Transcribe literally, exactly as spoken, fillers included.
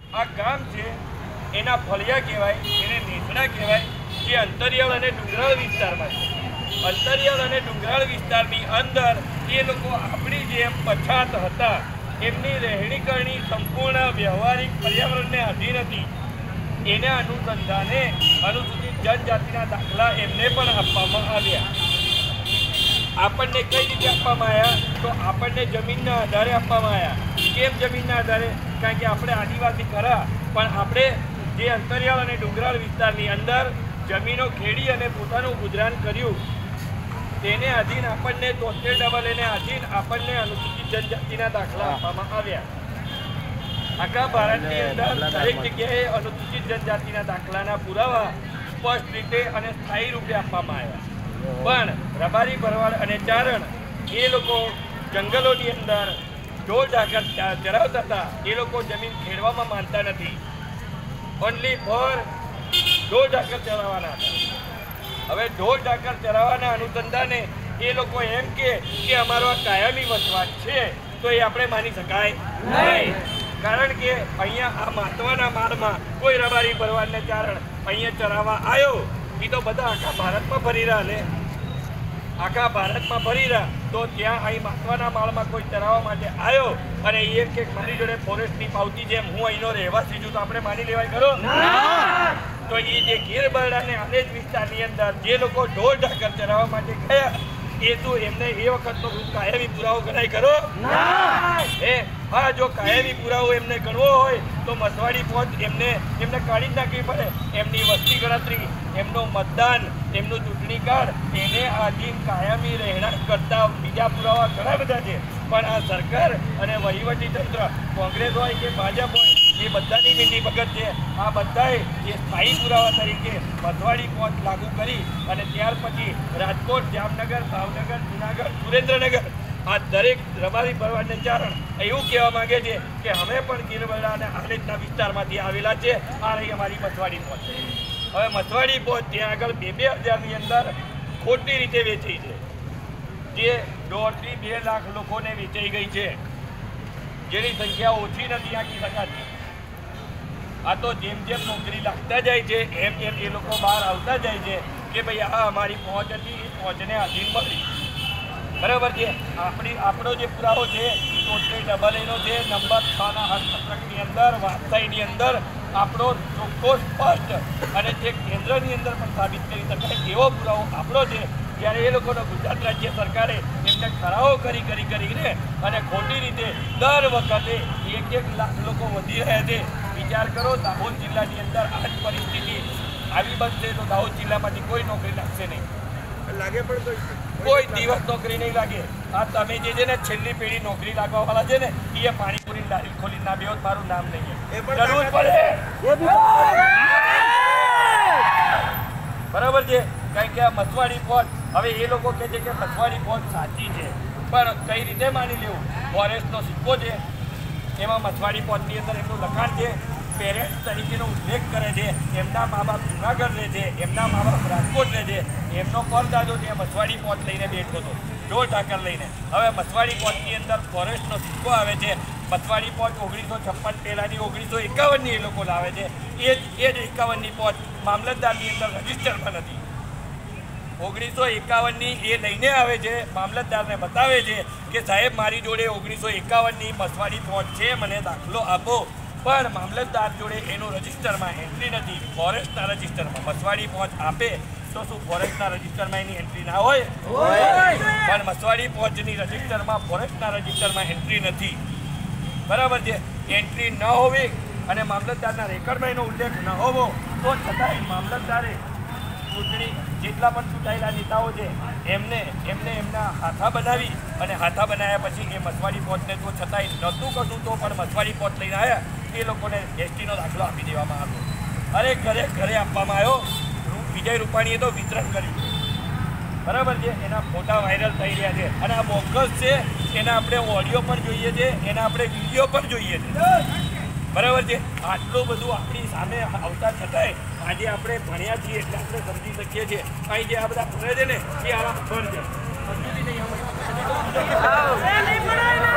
આ ગામ છે એના ફળિયા કહેવાય, એને નેસડા કહેવાય, જે અંતરિયાળ અને ડુંગરાળ વિસ્તારમાં છે. અંતરિયાળ અને ડુંગરાળ વિસ્તારની અંદર એ લોકો આપણી જેમ પછાત હતા, એમની રહેણી કરણી સંપૂર્ણ વ્યવહારિક પર્યાવરણને આધીન હતી. એના અનુસંધાને અનુસૂચિત જનજાતિના દાખલા એમને પણ આપવામાં આવ્યા. આપણને કઈ રીતે આપવામાં આવ્યા? તો આપણને જમીનના આધારે આપવામાં આવ્યા. કેમ જમીનના આધારે? કારણ કે આપણે આદિવાસી ખરા, પણ આપણે જે અંતરિયાળ અને ડુંગરાળ વિસ્તારની અંદર જમીનો ખેડી અને પોતાનું ગુજરાન કર્યું, તેને આધીન આપણને તોતેર ડબલ એને આધીન આપણને અનુસૂચિત જનજાતિના દાખલા આપવામાં આવ્યા. આખા ભારતની અંદર દરેક જગ્યાએ અનુસૂચિત જનજાતિના દાખલાના પુરાવા સ્પષ્ટ રીતે અને સ્થાયી રૂપે આપવામાં આવ્યા. પણ રબારી ભરવાડ અને ચારણ એ લોકો જંગલોની અંદર ઢોર ઢાકર ચરાવતા હતા. એ લોકો જમીન ખેડવામાં માનતા નથી, ઓનલી ફોર ઢોર ઢાકર ચરાવવાના હતા. હવે ઢોર ઢાકર ચરાવવાના અનુસંધાને એ લોકો એમ કે અમારો આ કાયમી વસવાટ છે, તો એ આપણે માની શકાય નહીં. કારણ કે અહીંયા આ મહત્વના માળમાં કોઈ રબારી ભરવાડને ચારણ અહીંયા ચરાવવા આવ્યો, એ તો બધા આખા ભારતમાં ફરી રહ્યા ને આખા ભારતમાં ફરી રહ્યા તો ત્યાં અહીં મહત્વના માળમાં કોઈ ચરાવવા માટે આવ્યો અને એ કે મારી જોડે ફોરેસ્ટની પાવતી જેમ હું અહીંનો રહેવાસી છું, તો આપણે માની લેવાય ખરો? તો એ જે ગીર બરડાને આલેજ વિસ્તારની અંદર જે લોકો ઢોર ઢાકર ચરાવવા માટે ગયા, એ તો એમને એ વખતનો કાયમી પુરાવો ગણાય ખરો? એ હા, જો કાયમી પુરાવો એમને ગણવો હોય તો મસવાડી પહોંચ એમને એમને કાઢી જ નાખવી પડે. એમની વસ્તી ગણતરી, એમનું મતદાન, એમનું ચૂંટણી કાર્ડ, એને આધીન કાયમી રહેણાંક કરતા બીજા પુરાવા ઘણા બધા છે. પણ આ સરકાર અને વહીવટી તંત્ર, કોંગ્રેસ હોય કે ભાજપ હોય, એ બધાની મીઠી ભગત છે. આ બધાએ જે સ્થાયી પુરાવા તરીકે મસવાડી પહોંચ લાગુ કરી અને ત્યાર પછી રાજકોટ, જામનગર, ભાવનગર, જુનાગઢ, સુરેન્દ્રનગર આ દરેક રબારી ભરવાડને ચારણ એવું કહેવા માંગે છે કે અમે પણ ગીર બરડા અને આલેજના વિસ્તારમાંથી આવેલા છે. આ રહી અમારી મસવાડી પહોંચ. હવે મસવાડી પહોંચ ત્યાં આગળ બે બે હજારની અંદર ખોટી રીતે વેચાઈ છે, જે દોઢથી બે લાખ લોકોને વેચાઈ ગઈ છે, જેની સંખ્યા ઓછી નથી આંકી શકાતી. આ તો જેમ જેમ નોકરી લાગતા જાય છે એમ એમ એ લોકો બહાર આવતા જાય છે કે ભાઈ આ અમારી પહોંચ હતી, એ પહોંચને આધીન મળી. બરાબર છે. આપણી આપણો જે પુરાવો છે ટોટલ ડબલ એનો છે, નંબર છના હસ્તપત્રકની અંદર વાસ્તાઈની અંદર આપણો ચોખ્ખો સ્પષ્ટ અને જે કેન્દ્રની અંદર પણ સાબિત કરી શકાય એવો પુરાવો આપણો છે. જ્યારે એ લોકોનો ગુજરાત રાજ્ય સરકારે એમને ઠરાવો કરી કરી કરીને અને ખોટી રીતે દર વખતે એક એક લાખ લોકો વધી રહ્યા છે. વિચાર કરો, દાહોદ જિલ્લાની અંદર આ જ પરિસ્થિતિ આવી બનશે તો દાહોદ જિલ્લામાંથી કોઈ નોકરી લાગશે નહીં. લાગે પણ કોઈ દિવસ નોકરી નહીં લાગે. આ તમે જે છે ને છેલ્લી પેઢી નોકરી લાગવા વાળા છે ને, એ પાણીપુરી લારી ખોલી ના બેહો, મારું નામ નહીં જરૂર પડે. બરાબર છે. કારણ કે આ મસવાડી પહોંચ, હવે એ લોકો કહે છે કે મસવાડી પહોંચ સાચી છે, પણ કઈ રીતે માની લેવું? ફોરેસ્ટનો સિક્કો છે, એમાં મસવાડી પહોંચની અંદર એમનું લખાણ છે, પેરેન્ટ્સ તરીકેનો ઉલ્લેખ કરે છે, એમના મા બાપ જુનાગઢ રહે છે, એમના મા બાપ રાજકોટ રહે છે, એમનો પરદાદો ત્યાં મસવાડી પહોંચ લઈને બેઠો હતો, ઢોર ઢાકર લઈને. હવે મસવાડી પહોંચની અંદર ફોરેસ્ટનો સિક્કો આવે છે. મસવાડી પહોંચ ઓગણીસો છપ્પન પહેલાંની ઓગણીસો એકાવનની એ લોકો લાવે છે. એ જ એ જ એકાવનની પહોંચ મામલતદારની અંદર રજીસ્ટરમાં નથી. ઓગણીસો એકાવનની એ લઈને આવે છે, મામલતદારને બતાવે છે કે સાહેબ મારી જોડે ઓગણીસો એકાવનની મસવાડી પહોંચ છે, મને દાખલો આપો. પણ મામલતદાર જોડે એનું રજીસ્ટરમાં એન્ટ્રી નથી, ફોરેસ્ટના રજીસ્ટરમાં. મસવાડી પહોંચ આપે તો શું ફોરેસ્ટના રજીસ્ટરમાં એની એન્ટ્રી ના હોય? પણ મસવાડી પહોંચની રજીસ્ટરમાં ફોરેસ્ટના રજીસ્ટરમાં એન્ટ્રી નથી. બરાબર છે. એન્ટ્રી ન હોવી અને મામલતદારના રેકર્ડમાં એનો ઉલ્લેખ ન હોવો, તો છતાંય મામલતદારે ચૂંટણી જેટલા પણ ચૂંટાયેલા નેતાઓ છે એમને એમને એમના હાથા બનાવી અને હાથા બનાવ્યા પછી એ મસવાડી પહોંચને તો છતાંય નહોતું કશું, તો પણ મસવાડી પહોંચ લઈને આવ્યા એ લોકોને એસટીનો દાખલો આપી દેવામાં આવ્યો. અરે ઘરે ઘરે આપવામાં આવ્યો. વિજય રૂપાણીએ તો વિતરણ કર્યું. બરાબર છે. એના ફોટા વાયરલ થઈ રહ્યા છે અને આ બોગસ છે. એના આપણે ઓડિયો પણ જોઈએ છે, એના આપણે વિડીયો પણ જોઈએ છે. બરાબર છે. આટલું બધું આપણી સામે આવતા છતાંય આજે આપણે ભણ્યા છીએ એટલે આપણે સમજી શકીએ છીએ. અહીં જે આ બધા ભણે છે ને એ આવા ફળ છે. સમજી નહીં